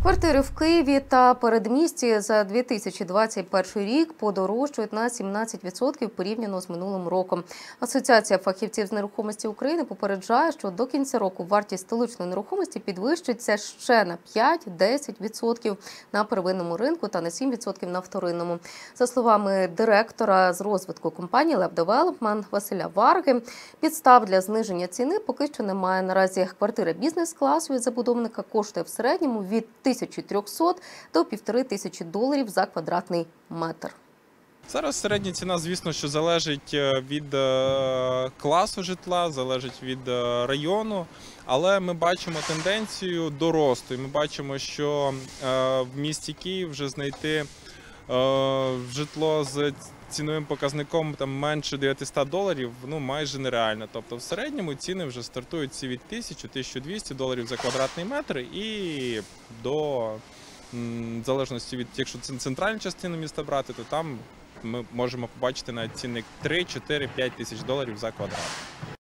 Квартири в Києві та передмісті за 2021 рік подорожчають на 17% порівняно з минулим роком. Асоціація фахівців з нерухомості України попереджає, що до кінця року вартість столичної нерухомості підвищиться ще на 5-10% на первинному ринку та на 7% на вторинному. За словами директора з розвитку компанії «Лев Девелопмент» Василя Варги, підстав для зниження ціни поки що немає. Наразі квартира бізнес-класу від забудовника коштує в середньому від 1300 до $1500 за квадратний метр. Зараз середня ціна, звісно, що залежить від класу житла, залежить від району, але ми бачимо тенденцію до росту. І ми бачимо, що в місті Київ вже знайти житло з ціновим показником менше $900 майже нереально. Тобто в середньому ціни вже стартують від $1000–1200 за квадратний метр і до, в залежності від, якщо це центральну частину міста брати, то там ми можемо побачити навіть цінник $3, $4, $5 тисяч за квадрат.